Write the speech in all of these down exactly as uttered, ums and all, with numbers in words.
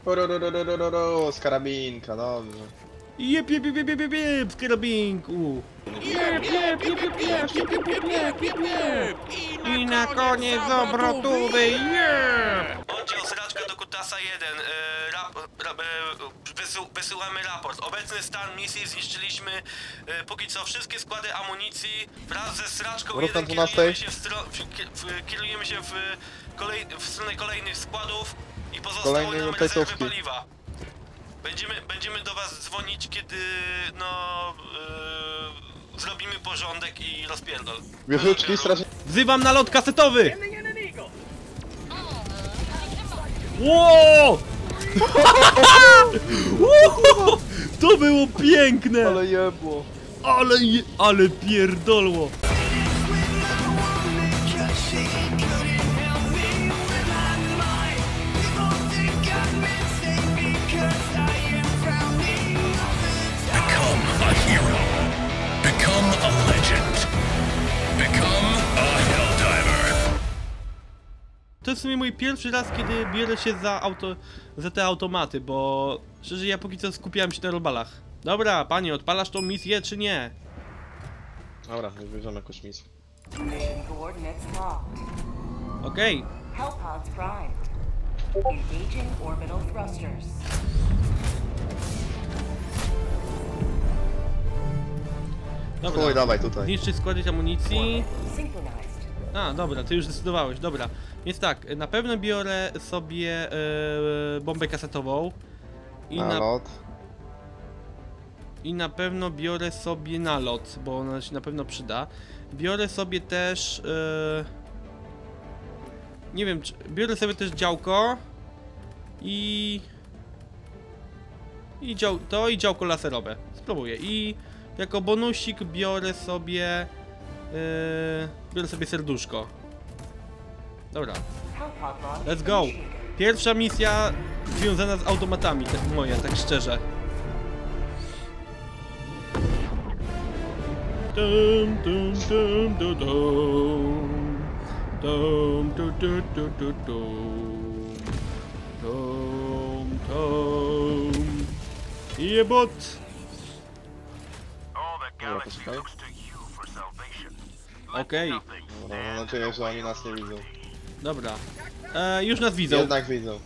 Rorororororo, z karabinka, dobrze. Jep, jep, jep, jep, jep, jep, z karabinku. Jep, jep, jep, jep, jep, jep, jep, jep, jep, jep. I na koniec obrotowy, jep! Oddział Sraczka do Kutasa jeden. E, rap, rap, e, wysył, wysyłamy raport. Obecny stan misji zniszczyliśmy e, póki co wszystkie składy amunicji. Wraz ze Sraczką jeden kierujemy się w, stro, w, w, kierujemy się w, kolej, w stronę kolejnych składów i pozostały nam rezerwy paliwa. Będziemy, będziemy do was dzwonić, kiedy no yy, zrobimy porządek i rozpierdol. Wieżyczki strasznie... Wzywam nalot kasetowy! Wow! To było piękne! Ale jebło. Ale je, ale pierdolło! To jest w sumie mój pierwszy raz, kiedy biorę się za auto, za te automaty, bo szczerze ja póki co skupiałem się na robalach. Dobra, panie, odpalasz tą misję czy nie? Dobra, nie bierzemy jakąś misję. Okej. Dobra, Chuj, dawaj tutaj. zniszczyć składy amunicji. A, dobra, ty już zdecydowałeś, dobra. Więc tak, na pewno biorę sobie e, bombę kasetową. I na, Nalot. I na pewno biorę sobie nalot, bo ona się na pewno przyda. Biorę sobie też... E, nie wiem, czy, biorę sobie też działko. I... I dział, to i działko laserowe. Spróbuję. I jako bonusik biorę sobie... Yy, biorę sobie serduszko. Dobra. Let's go. Pierwsza misja związana z automatami, tak moja, tak szczerze. Dum, dum, dum, dum, dum. Dum, dum, dum, dum, dum, dum. Dum, dum. Jebot. Dobra, poczekaj. Okej. Dobra, mam nadzieję, że oni nas nie widzą. Dobra. E, już nas widzą. Jednak widzą.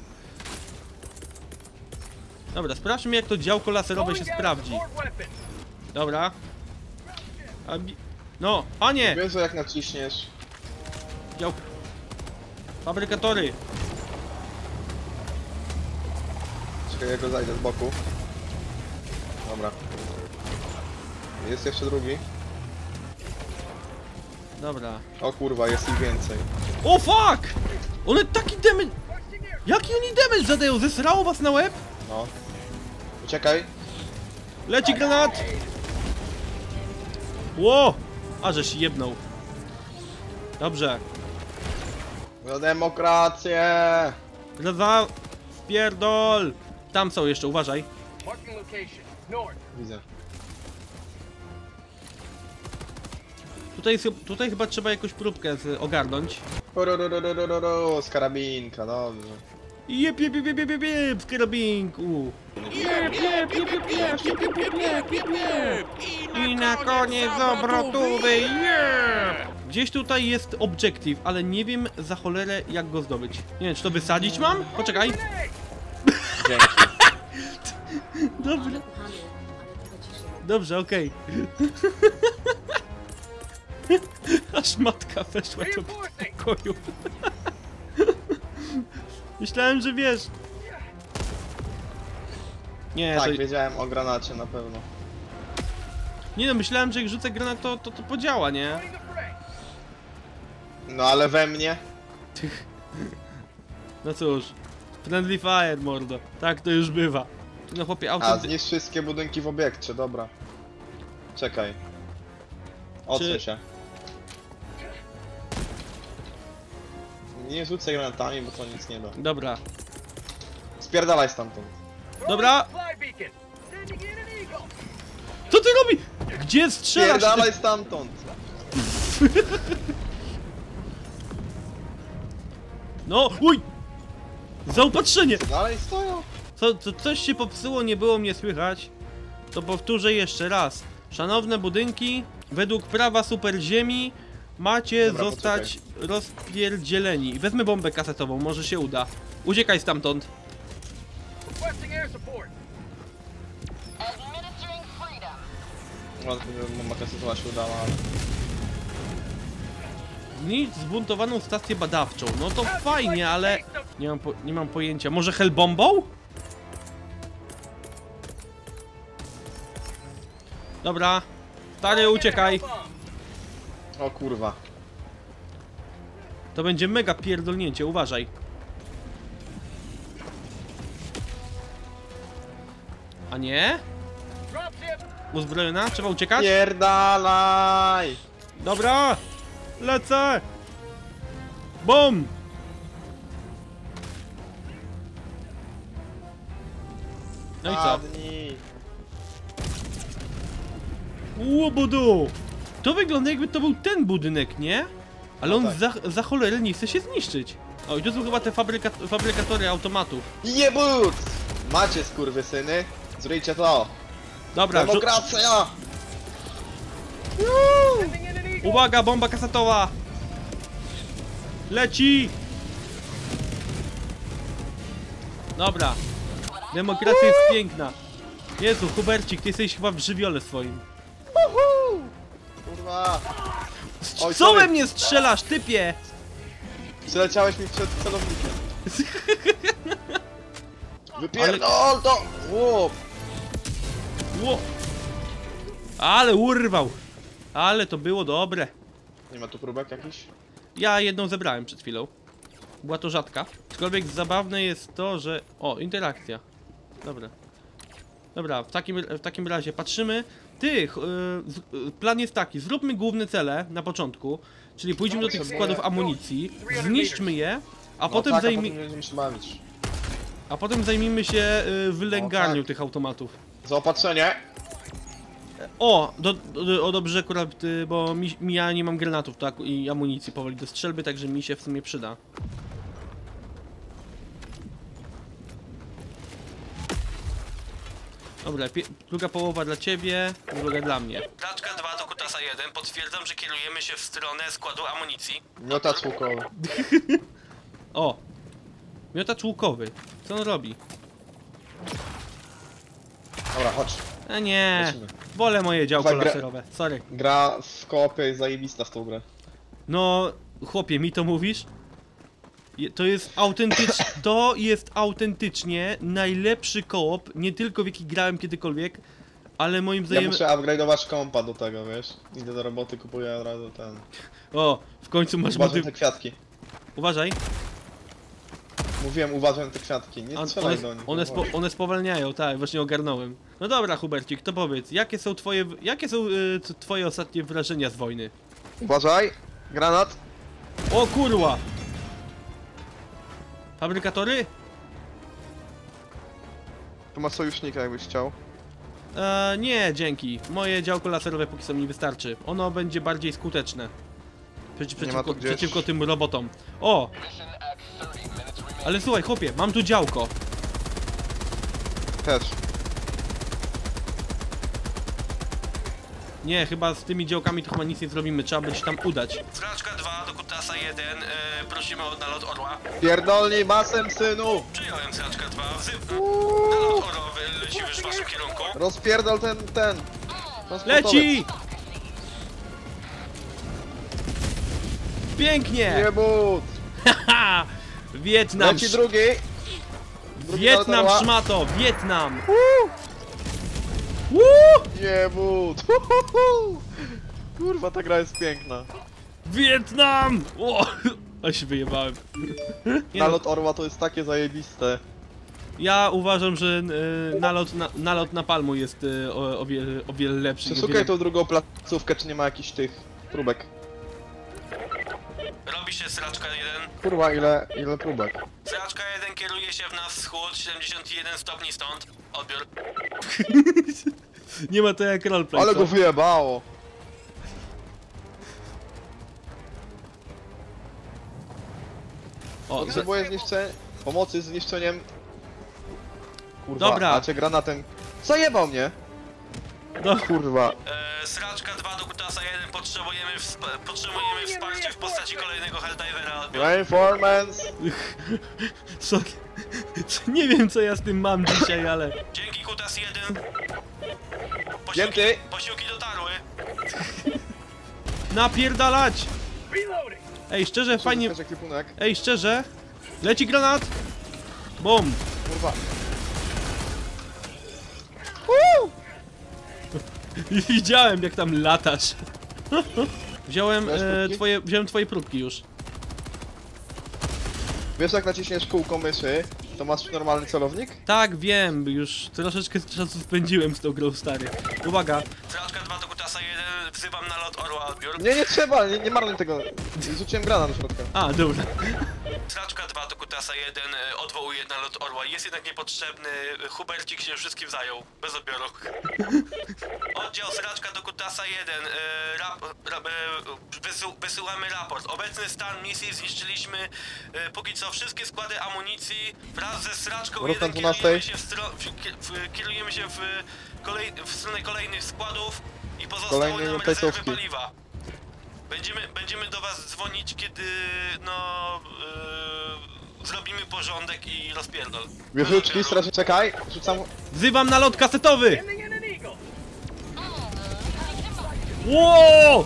Dobra, sprawdźmy jak to działko laserowe się sprawdzi. Dobra. A bi... No, panie! Wiesz, że jak naciśniesz... Dział... Fabrykatory! Czekaj, ja go zajdę z boku. Dobra. Jest jeszcze drugi. Dobra. O kurwa, jest ich więcej. O fuck! One taki damage... Jaki oni damage zadają? Zesrało was na łeb? No. Uciekaj. Leci granat! Ło! A żeś jebnął. Dobrze. Za demokrację! Za... Spierdol! Tam są jeszcze, uważaj. Widzę. Tutaj, tutaj chyba trzeba jakąś próbkę z, ogarnąć. Rorororororo, z karabinka, dobrze. Jep, jep, jep, jep, jep, jep, z karabinku. Jep, jep, jep, jep, jep, jep, jep, jep, jep, jep. I na koniec obrotowy, jep. Gdzieś tutaj jest obiektyw, ale nie wiem za cholerę jak go zdobyć. Nie wiem, czy to wysadzić mam? Poczekaj. Dzięki. Dobrze. Dobrze, okej. Aż matka weszła do pokoju. Myślałem, że wiesz. Nie, Tak, to... wiedziałem o granacie na pewno. Nie no, myślałem, że jak rzucę granat, to, to, to podziała, nie? No ale we mnie? No cóż. Friendly fire, mordo. Tak to już bywa. No chłopie, auto... A, zniszcz wszystkie budynki w obiekcie, dobra. Czekaj. Odsuń Czy... się. Nie rzucaj granatami, bo to nic nie da. Dobra. Spierdalaj stamtąd. Dobra! Co ty robi? Gdzie strzelasz? Spierdalaj stamtąd! No, uj! Zaopatrzenie! Dalej stoją! Co, co, coś się popsuło, nie było mnie słychać. To powtórzę jeszcze raz. Szanowne budynki, według prawa superziemi macie Dobra, zostać rozpierdzieleni. Wezmę bombę kasetową, może się uda. Uciekaj stamtąd. No, mama kasetowa się udała, ale... Zniszcz zbuntowaną stację badawczą. No to fajnie, ale nie mam, po, nie mam pojęcia. Może hellbombą? Dobra. Stary, uciekaj. O kurwa. To będzie mega pierdolnięcie, uważaj. A nie? Uzbrojona? Trzeba uciekać? Pierdalaj! Dobra! Lecę! Bum! No i co? Padnij. Łobudu! To wygląda jakby to był ten budynek, nie? Ale No on tak. za, za cholerę nie chce się zniszczyć. O, i to są chyba te fabryka, fabrykatory automatów. Jebut! Macie skurwysyny, zrójcie to! Dobra, rzu- Demokracja! uwaga, bomba kasetowa! Leci! Dobra. Demokracja jest piękna. Jezu, Hubercik, ty jesteś chyba w żywiole swoim. Kurwa! Oj, Co sorry. we mnie strzelasz, typie? Przyleciałeś mi przed celownikiem. Wypierdol to! Łup! Ło. Ale urwał. Ale to było dobre. Nie ma tu próbek jakiś? Ja jedną zebrałem przed chwilą. Była to rzadka. Aczkolwiek zabawne jest to, że... O, interakcja. Dobra. Dobra, w takim, w takim razie patrzymy. Ty, ch- y, z- y, plan jest taki. Zróbmy główne cele na początku. Czyli pójdziemy do tych składów amunicji, zniszczmy je, a No potem tak, zajmie... a potem będziemy się bawić. A potem zajmijmy się y, wylęgarnią No tak. tych automatów. Zaopatrzenie! O, do, do, o dobrze akurat, y, bo mi, mi ja nie mam granatów tak, i amunicji powoli do strzelby, także mi się w sumie przyda. Dobra, pie- druga połowa dla ciebie, druga dla mnie. Taczka dwa do Kutasa jeden, potwierdzam, że kierujemy się w stronę składu amunicji. Miotacz łukowy. O! Miotacz łukowy. Co on robi? Dobra, chodź. A nie, Lecimy. wolę moje działko Dawaj, gra- laserowe, sorry. Gra w koopie jest zajebista w tą grę. No, chłopie, mi to mówisz? Je- To jest autentycznie, to jest autentycznie najlepszy koop, nie tylko w jaki grałem kiedykolwiek, ale moim Ja zdaniem... muszę upgrade'ować kompa do tego, wiesz? Idę do roboty, kupuję od razu ten... O, w końcu masz Uważaj motyw... te kwiatki. Uważaj, Mówiłem, uważaj na te kwiatki, nie On- strzelaj one, do nich. one, no spo, chodź. one spowalniają, tak, właśnie ogarnąłem. No dobra, Hubercik, to powiedz, jakie są twoje, jakie są y, t- twoje ostatnie wrażenia z wojny? Uważaj! Granat! O kurwa! Fabrykatory? Tu masz sojusznika, jakbyś chciał. E, nie, dzięki. Moje działko laserowe póki co mi wystarczy. Ono będzie bardziej skuteczne. Przeci Nie ma przeciwko, tu gdzieś- przeciwko tym robotom. O! Ale słuchaj, chłopie, mam tu działko. Też. Nie, chyba z tymi działkami to chyba nic nie zrobimy, trzeba będzie tam udać. Fraczka dwa do Kutasa jeden, e, prosimy o nalot orła. Pierdolnij masem, synu! Przyjąłem Fraczka dwa, nalot orłowy leci już w waszym kierunku. Rozpierdol ten, ten! transportowiec. Leci! Pięknie! Jebut! Haha! Wietnam! Leci drugi! Drugi Wietnam, nalot orła. szmato! Wietnam! Uuu! Woo! Jebut! Kurwa, ta gra jest piękna. Wietnam! O! A się wyjebałem. Nie no, Nalot orła to jest takie zajebiste. ja uważam, że y, nalot, na, nalot na palmu jest y, o, o, wiele, o wiele lepszy. o Przeszukaj wiele... tą drugą placówkę, czy nie ma jakichś tych próbek. Robi się sraczka jeden. Kurwa, ile, ile próbek? Sraczka jeden kieruje się w nas wschód, siedemdziesiąt jeden stopni stąd. Odbiór. Nie ma to jak roleplay, Ale co? go wyjebało! O, za- Potrzebuję zniszczenia... Pomocy z zniszczeniem Kurwa, Dobra. macie granatem. Zajebał mnie! No. Kurwa. E, sraczka dwa do Kutasa jeden, potrzebujemy, wsp- potrzebujemy wsparcia w postaci kolejnego Helldivera. Reinforcements! Co? Nie wiem co ja z tym mam dzisiaj, ale... Dzięki Kutas jeden. Posiłki, Dzięki. posiłki dotarły. Napierdalać! Ej, szczerze, fajnie... Zyskać ekwipunek. Ej, szczerze. Leci granat! Bum! Kurwa. Widziałem jak tam latasz. Wziąłem Weź e, próbki? twoje, wziąłem twoje próbki już. Wiesz jak naciśniesz kółko myszy, to masz normalny celownik? Tak, wiem, już troszeczkę czasu spędziłem z tą grą, stary. Uwaga. Strażka dwa do Kutasa jeden, wzywam na lot orła odbiór. Nie, nie trzeba, nie, nie marnuj tego. Rzuciłem granat do środka. A, dobra. Strażka dwa do Kutasa jeden, odwołuje na lot orła, jest jednak niepotrzebny, Hubercik się wszystkim zajął, bez odbioru. Oddział Strażka do Kutasa jeden, e, rap, rap, e, wysył, wysyłamy raport. Obecny stan misji zniszczyliśmy e, póki co wszystkie składy amunicji wraz ze Strażką Ruch na jeden dwunastej. kierujemy się w, stro, w, w, kierujemy się w, kolej, w stronę kolejnych składów i pozostały Kolejnej nam rezerwy placówki. paliwa. Będziemy, będziemy do was dzwonić, kiedy no yy, zrobimy porządek i rozpierdol. Wieżyczki, strasznie. Czekaj, rzucam. Wzywam na lot kasetowy! Ło!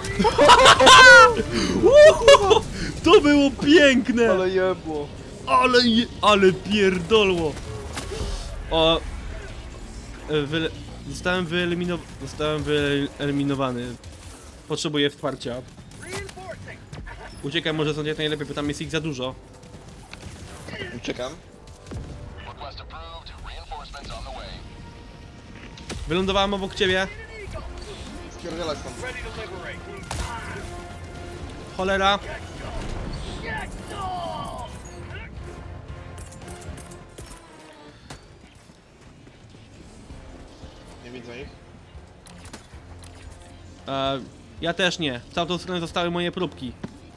To było piękne! Ale jebło. Ale, je, ale pierdolło! O... e, Wyle, zostałem wyeliminowany. Zostałem wyeliminowany. Potrzebuję wsparcia. Uciekaj może stąd jak najlepiej, bo tam jest ich za dużo. Czekam. Wylądowałem obok ciebie. Spierdzielać tam. Cholera. Nie widzę ich. E, ja też nie. W tamtą stronę zostały moje próbki.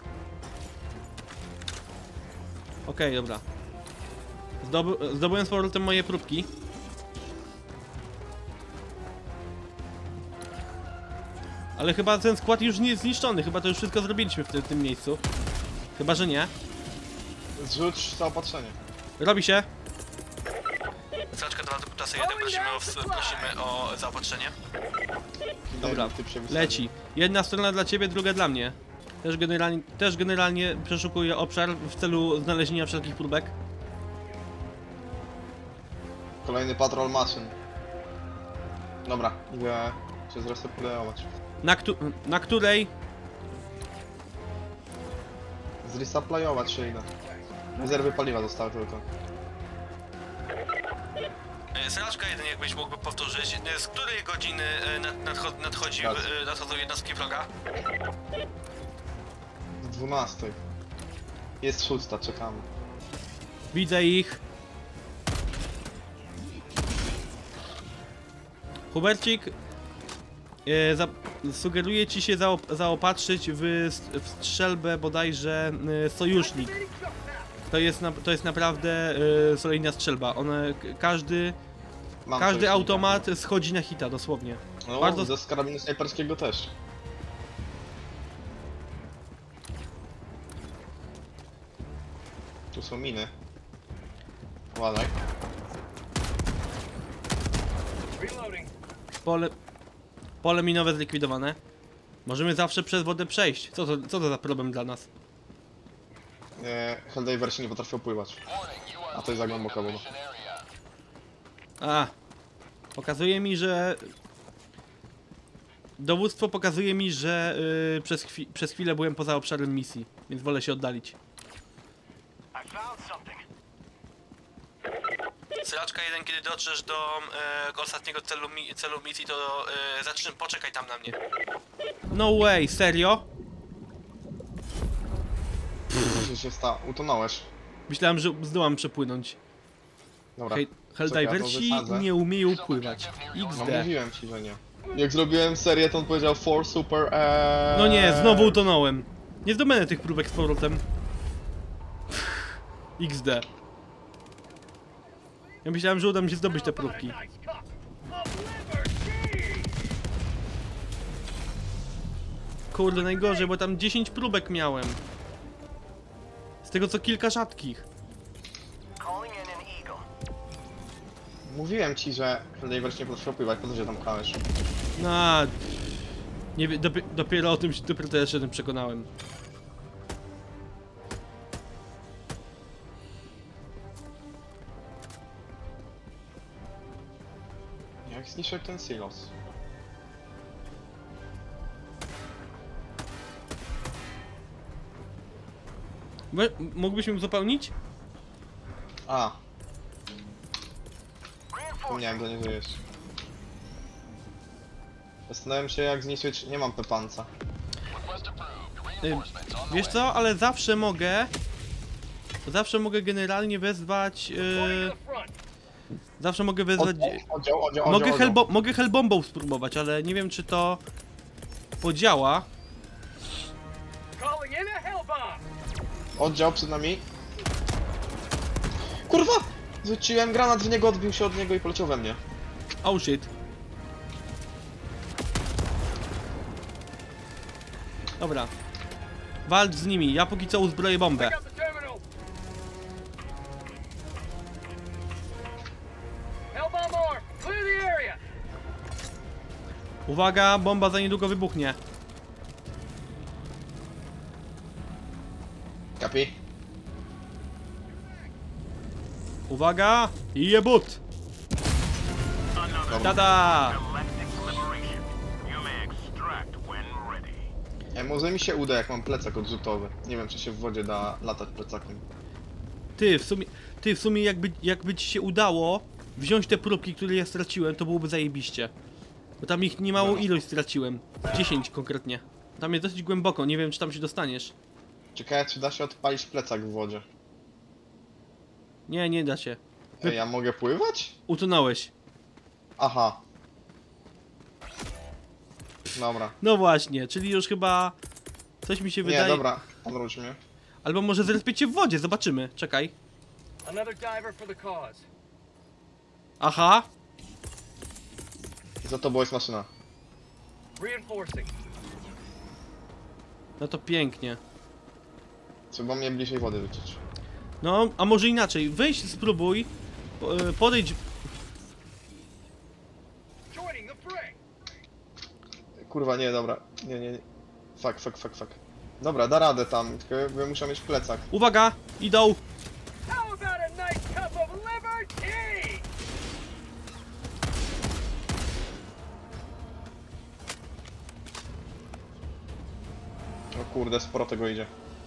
Okej, dobra. Zdoby, zdobyłem z powrotem moje próbki. Ale chyba ten skład już nie jest zniszczony. Chyba to już wszystko zrobiliśmy w tym, tym miejscu. Chyba, że nie. Zrzuć zaopatrzenie. Robi się. Straczka dwa do Kutasa jeden, prosimy o, prosimy o zaopatrzenie. Dobra, Ty przewysadził. leci. Jedna strona dla ciebie, druga dla mnie. Też generalnie, też generalnie przeszukuję obszar w celu znalezienia wszelkich próbek. Kolejny patrol maszyn. Dobra, idę się zreseplejować. Na, któ na której? Zresupplyować się idę. Rezerwy paliwa zostały tylko. Strażka jeden, jakbyś mógłby powtórzyć, z której godziny nadcho nadchodzi, Tak. nadchodzą jednostki wroga? Z dwunastej. Jest szósta, czekamy. Widzę ich. Hubercik, e, za, sugeruję ci się zaop zaopatrzyć w, w strzelbę bodajże e, sojusznik. To jest, na, to jest naprawdę e, solidna strzelba. One, k- każdy, Mam każdy coś automat schodzi na hita, dosłownie. No, bardzo- ze z karabinu snajperskiego też. Tu są miny. Ładaj. Pole, pole minowe zlikwidowane. Możemy zawsze przez wodę przejść. Co to, co to za problem dla nas? E, Helldiver się nie potrafił pływać. A to jest za głęboka woda. A, pokazuje mi, że... Dowództwo pokazuje mi, że yy, przez, chwi przez chwilę byłem poza obszarem misji, więc wolę się oddalić. Straczka jeden, kiedy dotrzesz do e, ostatniego celu, mi celu misji, to e, zacznij, poczekaj tam na mnie. No way, serio? Co się stało? Utonąłeś. Myślałem, że zdołam przepłynąć. Dobra. Hej, Helldiversi Czekaj, to nie umieją pływać. No iks de. mówiłem ci, że nie. Jak zrobiłem serię, to on powiedział four super eee... No nie, znowu utonąłem. Nie zdobędę tych próbek z powrotem. iks de. Ja Ja myślałem, że uda mi się zdobyć te próbki. Kurde, najgorzej, bo tam dziesięć próbek miałem. Z tego co kilka rzadkich. Mówiłem ci, że Freddy nie potrafił pływać, po co się tam pchałeś? No, nie wiem, dopi dopiero o tym się dopiero teraz się tym przekonałem. Jak zniszczył ten silos? We, mógłbyś mi uzupełnić? A. Wspomniałem, że nie żyjesz. Zastanawiam się, jak zniszczyć... Nie mam pepanca. Y, wiesz co, ale zawsze mogę... Zawsze mogę generalnie wezwać... Yy, zawsze mogę wezwać... Oddział, oddział, Mogę, oddział, helbo mogę hellbombą spróbować, ale nie wiem czy to... podziała. Oddział przed nami. Kurwa! Rzuciłem granat w niego, odbił się od niego i poleciał we mnie. Oh shit. Dobra. Walcz z nimi, ja póki co uzbroję bombę. Uwaga, bomba za niedługo wybuchnie. Kapi? Uwaga! I jebut! Tada! E, może mi się uda, jak mam plecak odrzutowy. Nie wiem, czy się w wodzie da latać plecakiem. Ty, w sumie, ty, w sumie jakby, jakby ci się udało wziąć te próbki, które ja straciłem, to byłoby zajebiście. Bo tam ich niemałą ilość straciłem. dziesięć konkretnie. Tam jest dosyć głęboko, nie wiem czy tam się dostaniesz. Ciekawe, czy da się odpalić plecak w wodzie. Nie, nie da się. Ej, ja mogę pływać? Utonąłeś. Aha. Dobra. No właśnie, czyli już chyba... Coś mi się wydaje... Nie, dobra, odwróć mnie. Albo może zrespię cię w wodzie, zobaczymy. Czekaj. Aha. Za tobą jest maszyna. No to pięknie. Trzeba mnie bliżej wody rzucić. No, a może inaczej. Weź, spróbuj. po- e, Podejdź... Kurwa, nie, dobra. Nie, nie, nie. Fuck, fuck, fuck, fuck. Dobra, da radę tam, tylko ja muszę mieć plecak. Uwaga! Idą! O kurde, sporo tego idzie.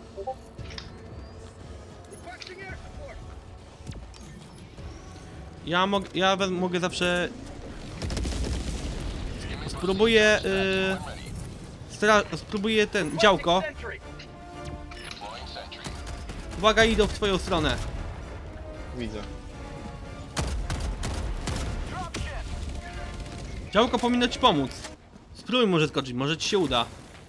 Ja, mog ja we- mogę zawsze... Spróbuję... Yy... Stra spróbuję ten... działko. Uwaga, idą w twoją stronę. Widzę. Działko powinno ci pomóc. Spróbuj może skoczyć, może ci się uda.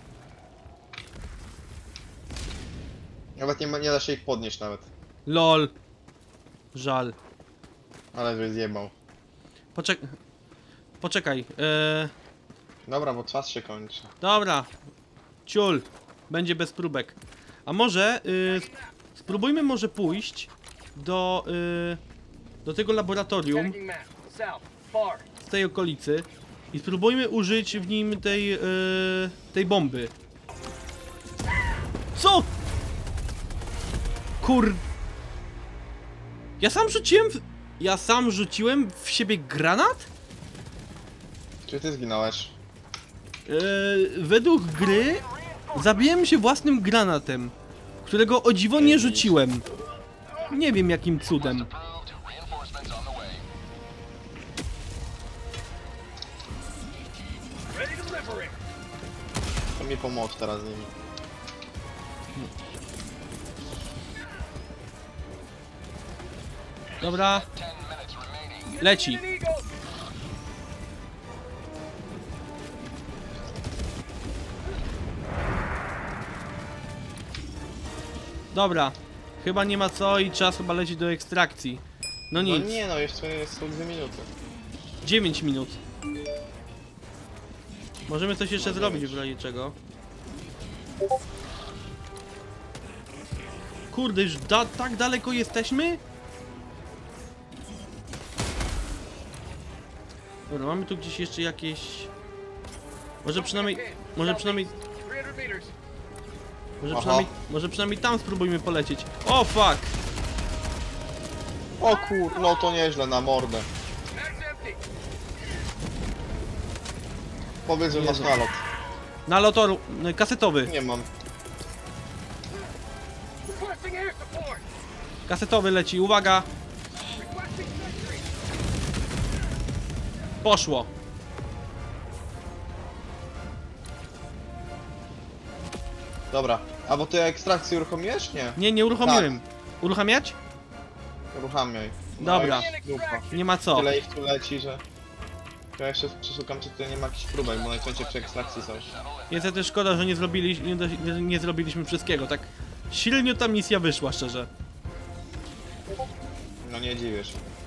Nawet nie, ma, nie da się ich podnieść nawet. Lol. Żal. Ale że zjebał. Poczek... Poczekaj. Yy... Dobra, bo czas się kończy. Dobra. Ciul. Będzie bez próbek. A może... Yy... Spróbujmy może pójść do... Yy... do tego laboratorium z tej okolicy i spróbujmy użyć w nim tej... Yy... tej bomby. Co? Kur... Ja sam rzuciłem w... Ja sam rzuciłem w siebie granat? Czy ty zginąłeś? Yy, według gry zabiłem się własnym granatem, którego o dziwo nie rzuciłem. Nie wiem jakim cudem. To mi pomóż teraz z nimi. Dobra. Leci. Dobra. Chyba nie ma co i czas chyba lecieć do ekstrakcji. No No nic. nie no, jeszcze są dwie minuty. dziewięć minut. Możemy coś jeszcze No zrobić dziewięć. w razie czego. Kurde, już da tak daleko jesteśmy? Dobra, mamy tu gdzieś jeszcze jakieś... Może przynajmniej... Może przynajmniej... Może Aha. przynajmniej... Może przynajmniej tam spróbujmy polecieć. O fuck! O kur... no to nieźle, na mordę. Powiedz, że masz Jezu. nalot. Nalotoru... no, kasetowy. Nie mam. Kasetowy leci, uwaga! Poszło. Dobra. A bo ty ekstrakcję uruchomiłeś? Nie. Nie, nie uruchomiłem. Uruchamiać? Uruchamiaj. Dobra. i dupa. Nie ma co. Tyle ich tu leci, że... Ja jeszcze przeszukam, czy tutaj nie ma jakichś próbek, bo najczęściej przy ekstrakcji są. Niestety szkoda, że nie, zrobili, nie, do- nie, nie zrobiliśmy wszystkiego. Tak silnie ta misja wyszła, szczerze. No nie dziwisz.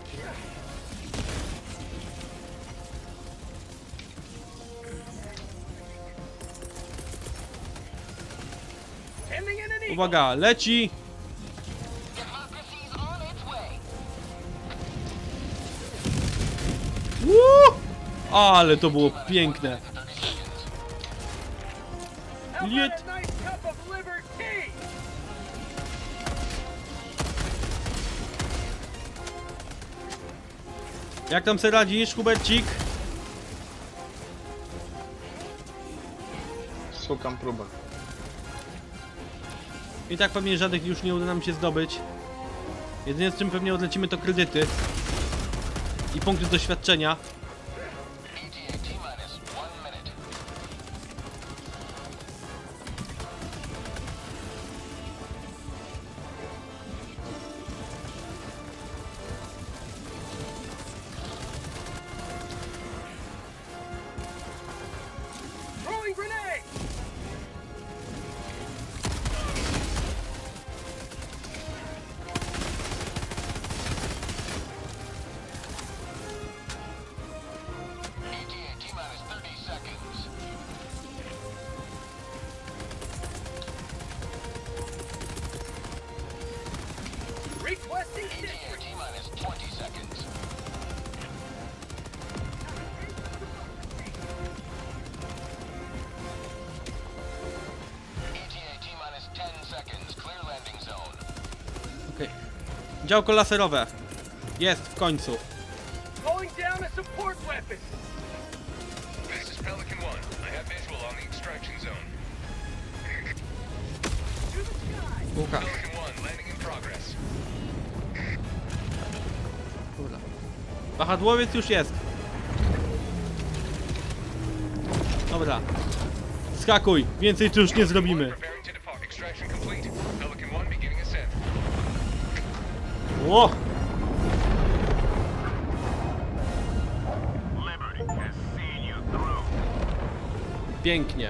Uwaga, leci! Woo! Ale to było piękne. Liet. Jak tam se radzisz, Hubercik? Szukam próbek. I tak pewnie żadnych już nie uda nam się zdobyć. Jedyne z czym pewnie odlecimy to kredyty. I punkty doświadczenia. Requesting district. T-minus twenty seconds. E T A T-minus ten seconds. Clear landing zone. Okej. Działko laserowe. Jest w końcu. Calling down a support weapon. This is Pelican One. I have visual on the extraction zone. To the sky. Łukasz. Pelican One, landing in progress. Dobra. Wahadłowiec już jest. Dobra. Skakuj. Więcej tu już nie zrobimy. Preparing to depart. Extraction complete. Pelican One beginning ascent. O! Liberty has seen you through. Pięknie.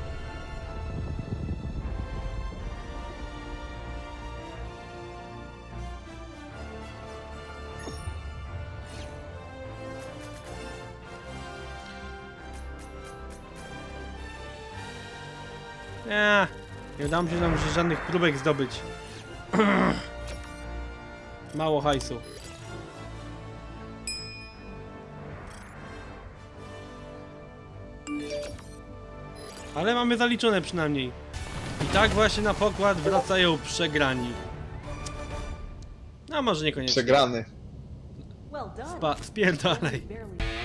Nie, nie udało się nam żadnych próbek zdobyć. Mało hajsu. Ale mamy zaliczone przynajmniej. I tak właśnie na pokład wracają przegrani. No może niekoniecznie. Przegrany. Well done. Spa spierdalaj. Barely.